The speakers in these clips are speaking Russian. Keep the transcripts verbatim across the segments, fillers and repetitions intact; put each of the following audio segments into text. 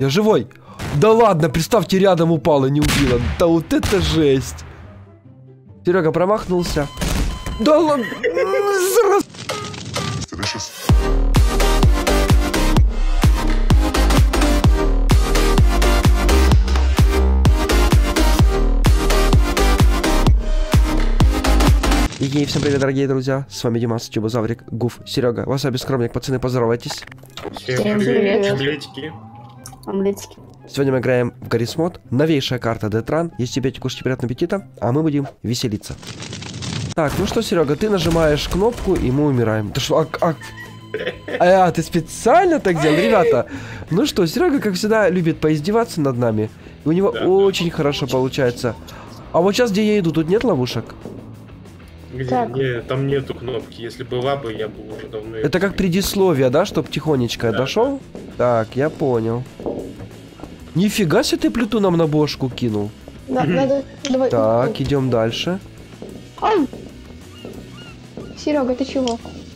Я живой. Да ладно, представьте, рядом упал и не убила. Да вот это жесть. Серега промахнулся. Да ладно. И всем привет, дорогие друзья, с вами Димас, Чебузаврик, Гуф, Серега, Васаби, Скромник, пацаны, поздоровайтесь. Всем привет, омлетики. Омлетики. Сегодня мы играем в Гаррис Мод, новейшая карта Детран, если тебе кушайте приятного аппетита, а мы будем веселиться. Так, ну что, Серега, ты нажимаешь кнопку, и мы умираем. Ты что, а, а, а, а ты специально так делал, ребята? Ну что, Серега, как всегда, любит поиздеваться над нами, и у него да, очень да, хорошо очень получается. А вот сейчас, где я иду, тут нет ловушек? Где? Не, там нету кнопки. Если была бы, я бы уже давно... Это как предисловие, да, чтоб тихонечко да, дошел? Да. Так, я понял. Нифига себе ты плиту нам на бошку кинул. Да, надо, давай. Так, идем дальше. Ай! Серега, ты чего?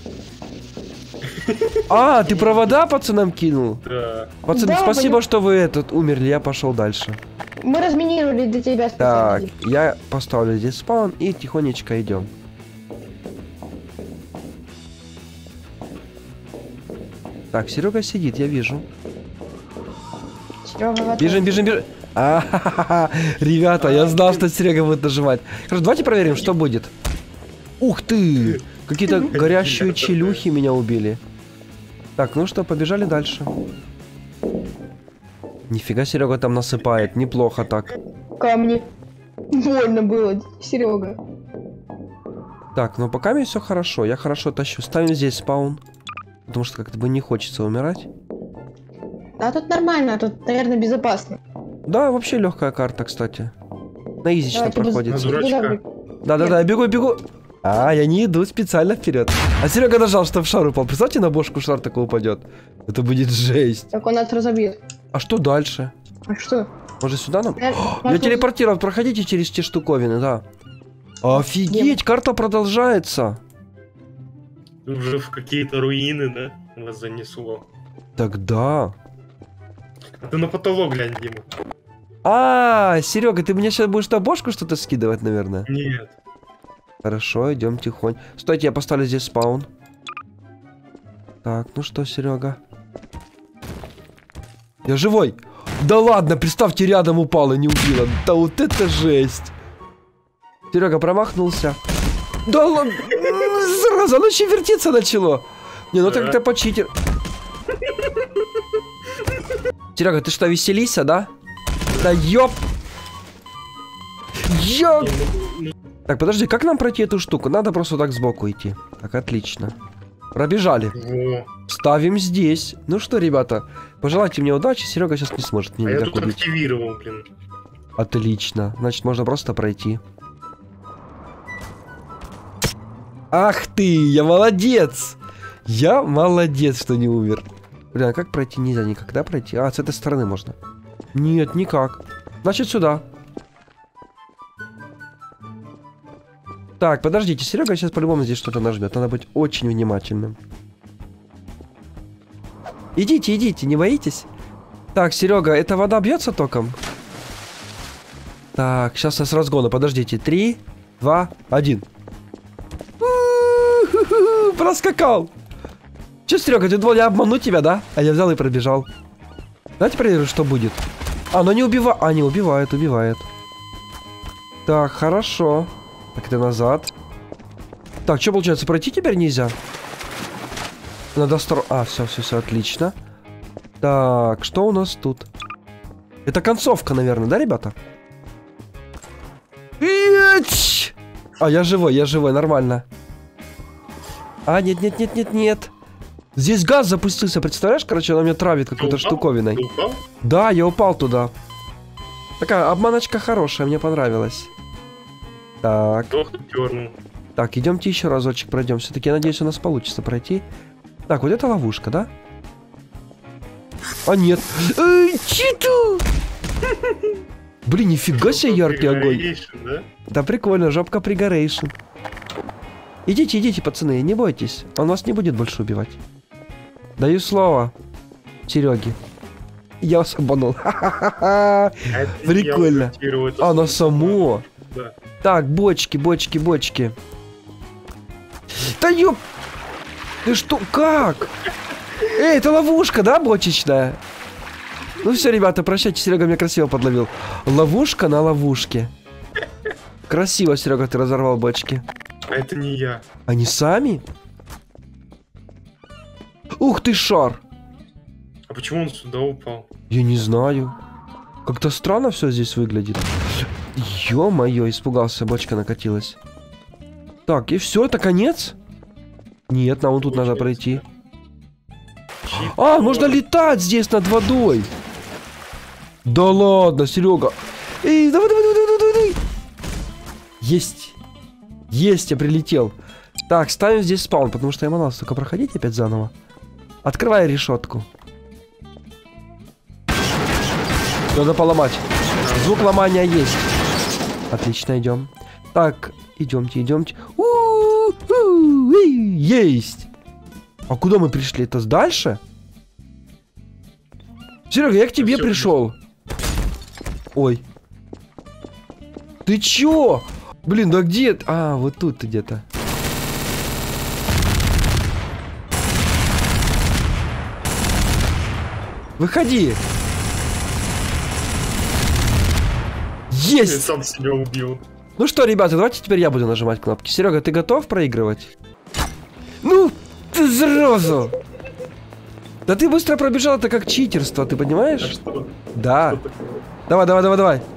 А, ты провода пацанам кинул? Да. Пацаны, да, спасибо, понятно. что вы этот умерли, я пошел дальше. Мы разминировали для тебя специально. Так, я поставлю здесь спаун и тихонечко идем. Так, Серега сидит, я вижу. Серега, бежим, бежим, бежим. А-ха-ха-ха. Ребята, я знал, что Серега будет нажимать. Хорошо, давайте проверим, что будет. Ух ты! Какие-то горящие челюхи меня убили. Так, ну что, побежали дальше. Нифига Серега там насыпает, неплохо так. Камни. Больно было, Серега. Так, ну пока мне все хорошо, я хорошо тащу. Ставим здесь спаун. Потому что как-то бы не хочется умирать. А тут нормально, тут, наверное, безопасно. Да, вообще легкая карта, кстати. На изично проходит. Да-да-да, я бегу, бегу. А, я не иду специально вперед. А Серега нажал, что в шар упал. Представьте, на бошку шар такой упадет. Это будет жесть. Так он нас разобьет. А что дальше? А что? Может сюда нам? Я, О, я телепортировал, проходите через те штуковины, да. Офигеть, карта продолжается. Уже в какие-то руины, да? Вас занесло. Тогда. А ты на потолок глянь, Дима. А, Серега, ты мне сейчас будешь на бошку что-то скидывать, наверное? Нет. Хорошо, идем тихонь. Стойте, я поставлю здесь спаун. Так, ну что, Серега? Я живой. Да ладно, представьте, рядом упал и не убила. Да вот это жесть. Серега промахнулся. Да ладно. Зараза, оно еще вертеться начало. Не, ну так-то почитер. Серега, ты что, веселишься, да? Да ёп. Ёп. Так, подожди, как нам пройти эту штуку? Надо просто так сбоку идти. Так, отлично. Пробежали. Во. Ставим здесь. Ну что, ребята, пожелайте мне удачи. Серега сейчас не сможет меня а никак я тут убить. активировал, блин. Отлично. Значит, можно просто пройти. Ах ты, я молодец. Я молодец, что не умер. Блин, а как пройти? Нельзя никогда пройти. А, с этой стороны можно. Нет, никак. Значит, сюда. Так, подождите, Серега сейчас по-любому здесь что-то нажмет. Надо быть очень внимательным. Идите, идите, не боитесь? Так, Серега, эта вода бьется током? Так, сейчас я с разгона. Подождите. Три, два, один. Проскакал. Че, Серега, ты думал, я обману тебя, да? А я взял и пробежал. Давайте проверим, что будет. А, но не убивает. А, не убивает, убивает. Так, хорошо. Так, это назад. Так, что получается, пройти теперь нельзя? Надо стро... А, все, все, все, отлично. Так, что у нас тут? Это концовка, наверное, да, ребята? А, я живой, я живой, нормально. А, нет, нет, нет, нет, нет. Здесь газ запустился, представляешь? Короче, она меня травит какой-то штуковиной. Да, я упал туда. Такая обманочка хорошая, мне понравилась. Так. Так, идемте еще разочек пройдем. Все-таки, я надеюсь, у нас получится пройти. Так, вот это ловушка, да? А, нет. Эй, читу! Блин, нифига себе яркий огонь. Да? Да, прикольно, жопка пригорейшн. Идите, идите, пацаны, не бойтесь. Он вас не будет больше убивать. Даю слово Сереге. Я вас обманул. Ха-ха-ха. А это не Прикольно. я ультирую, это А, оно само. само. Да. Так, бочки, бочки, бочки. Да ёп! Ты что, как? Эй, это ловушка, да, бочечная? Ну все, ребята, прощайте, Серега меня красиво подловил. Ловушка на ловушке. Красиво, Серега, ты разорвал бочки. А это не я. Они сами? Ух ты, шар! А почему он сюда упал? Я не знаю. Как-то странно все здесь выглядит. Ё-моё, испугался, бочка накатилась. Так, и все, это конец? Нет, нам вот тут надо пройти. Чип. А, можно летать здесь над водой. Да ладно, Серега. Эй, давай, давай, давай, давай, давай. Есть. Есть, я прилетел. Так, ставим здесь спаун, потому что я манался только проходить опять заново. Открывай решетку. Надо поломать. Звук ломания есть. Отлично, идем. Так, идемте, идемте. У-у-у, есть. А куда мы пришли? Это дальше? Серега, я к тебе Всё, пришел. Ой. Ты чё? Блин, да где? А, вот тут ты где-то. Выходи. Я Есть! сам себя убил. Ну что, ребята, давайте теперь я буду нажимать кнопки. Серега, ты готов проигрывать? Ну, ты сразу! Да ты быстро пробежал, это как читерство, ты А понимаешь? что? Да. Что такое? Давай, давай, давай, давай.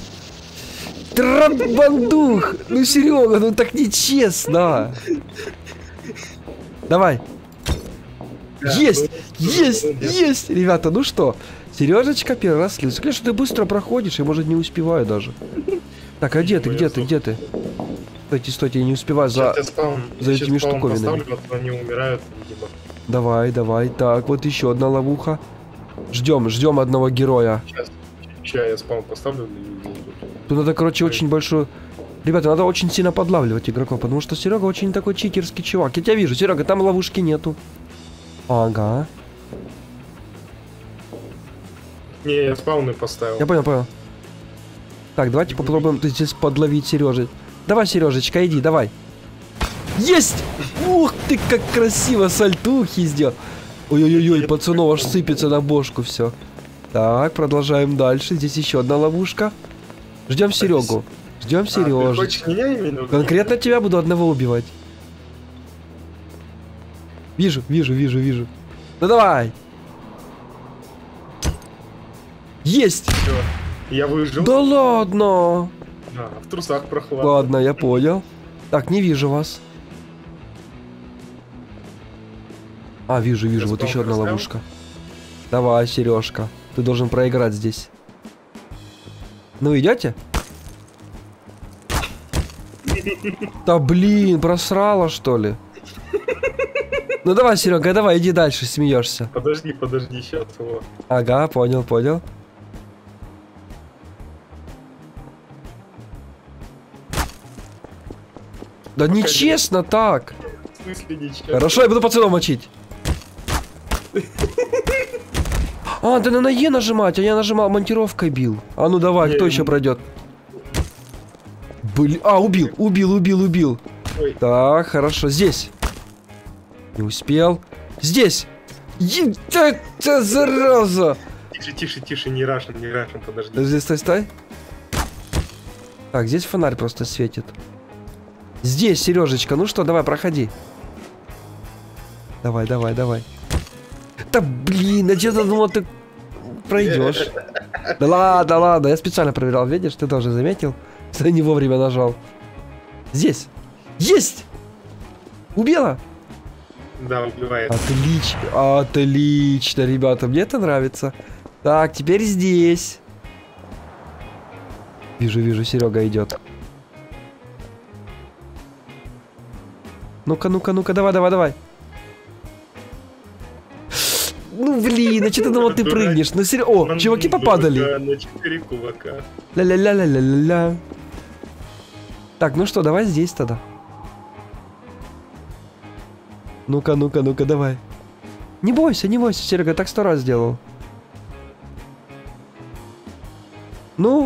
Трабандух! Ну, Серега, ну так нечестно. Давай. Да, Есть! ну, Есть! ну, нет. Есть! Ребята, ну что? Сережечка первый раз слился. Конечно, ты быстро проходишь, я, может, не успеваю даже. Так, а где ты, где ты, где ты? Стойте, стойте, я не успеваю за... Сейчас я спаун- за я сейчас этими спаун штуковинами. поставлю, а то они умирают, видимо. Давай, давай. Так, вот еще одна ловуха. Ждем, ждем одного героя. Сейчас, сейчас я спаун поставлю. и- и- Тут надо, короче, очень большую... Ребята, надо очень сильно подлавливать игроков, потому что Серега очень такой читерский чувак. Я тебя вижу, Серега, там ловушки нету. Ага. Не, я спауны поставил. Я понял, понял. Так, давайте попробуем тут здесь подловить Сережи. Давай, Сережечка, иди, давай. Есть! Ух ты, как красиво сальтухи сделал. Ой-ой-ой, пацанов аж сыпется на бошку все. Так, продолжаем дальше. Здесь еще одна ловушка. Ждем Серегу. Ждем А, ты Сережу. хочешь меня именно? Конкретно тебя буду одного убивать. Вижу, вижу, вижу, вижу. Ну давай. Есть! Всё, я выжил. Да ладно. А, в трусах прохладно. Ладно, я понял. Так, не вижу вас. А, вижу, вижу, Я вот спал, еще одна расставил? ловушка. Давай, Сережка, ты должен проиграть здесь. Ну, идете? Да блин, просрала, что ли? Ну давай, Серега, давай, иди дальше, смеешься. Подожди, подожди, сейчас его. Ага, понял, понял. Да нечестно так. В смысле ничего? Хорошо, я буду пацанов мочить. А, ты на Е нажимать, а я нажимал, монтировкой бил. А ну давай, Не, кто не. еще пройдет? Блин, а, убил, убил, убил, убил. Ой. Так, хорошо, здесь. Не успел. Здесь. Е- так, та зараза. Тише, тише, тише, не рашим, не рашим, подожди. Здесь, стой, стой. Так, здесь фонарь просто светит. Здесь, Сережечка, ну что, давай, проходи. Давай, давай, давай. Да блин, я честно думал, ты пройдешь. Да ладно, ладно, я специально проверял, видишь, ты тоже заметил, что я не вовремя нажал. Здесь. Есть! Убила? Да, убивает. Отлично, отлично, ребята, мне это нравится. Так, теперь здесь. Вижу, вижу, Серега идет. Ну-ка, ну-ка, ну-ка, давай, давай, давай. Ну, блин, а что ты думал, ты прыгнешь? Ну, Серега, о, Нам чуваки нужно попадали. только на четыре кулака. Ля-ля-ля-ля-ля-ля. Так, ну что, давай здесь тогда. Ну-ка, ну-ка, ну-ка, давай. Не бойся, не бойся, Серега, так сто раз сделал. Ну,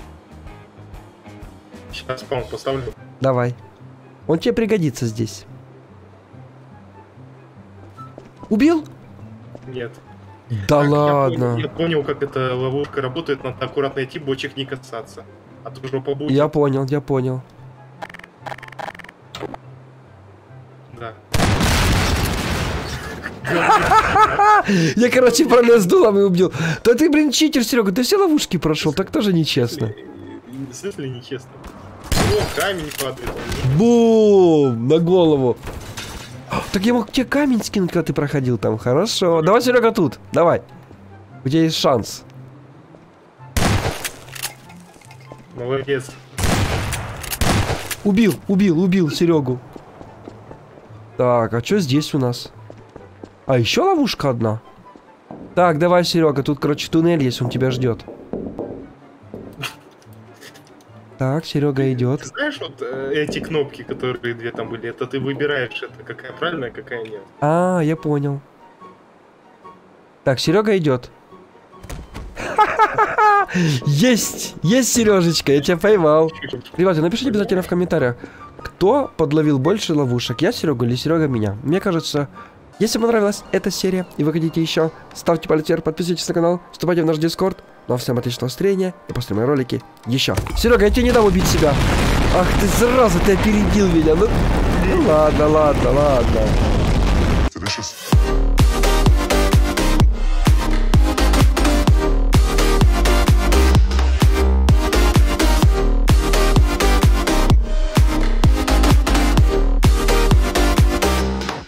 Сейчас спаун поставлю. давай. Он тебе пригодится здесь. Убил? Нет. Да Так, я ладно. понял- Я понял, как эта ловушка работает. Надо аккуратно идти, бочек не касаться. А то жопа будет. Я понял, я понял. Да. Я, короче, пролез дулом и убил. Да ты, блин, читер, Серега, ты все ловушки прошел, так тоже нечестно. В смысле нечестно? О, камень падает. Бум! На голову. Так я мог тебе камень скинуть, когда ты проходил там. Хорошо. Давай, Серега, тут. Давай. У тебя есть шанс. Молодец. Убил, убил, убил Серегу. Так, а что здесь у нас? А, еще ловушка одна. Так, давай, Серега, тут, короче, туннель есть, он тебя ждет. Так, Серега Ты идет. знаешь, вот э, эти кнопки, которые две там были, это ты выбираешь, это какая правильная, какая нет. А, я понял. Так, Серега идет. Есть! Есть, Сережечка, я тебя поймал. Ребята, напишите обязательно в комментариях, кто подловил больше ловушек, я Серегу или Серега меня. Мне кажется, если вам понравилась эта серия и вы хотите еще, ставьте палец вверх, подписывайтесь на канал, вступайте в наш дискорд. Ну а всем отличного настроения и после мои ролики еще. Серега, я тебе не дам убить себя. Ах ты сразу, ты опередил меня. Ну, ну ладно, ладно, ладно. Delicious.